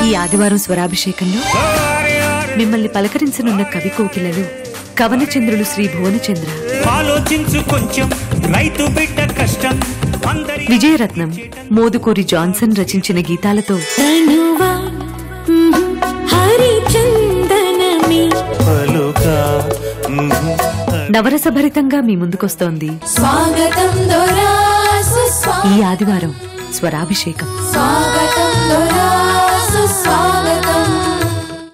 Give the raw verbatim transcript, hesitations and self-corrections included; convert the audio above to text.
ఈ ఆదివారం స్వరాభిషేకంలో మిమ్మల్ని పలకరించనున్న కవి కోకిలలు కవనచంద్రులు శ్రీ భువనచంద్ర, ఆలోచించు కొంచెం రైతు బిడ్డ కష్టం. విజయరత్నం మోదుకూరి జాన్సన్ రచించిన గీతాలతో నవరసభరితంగా మీ ముందుకొస్తోంది ఈ ఆదివారం స్వరాభిషేకం.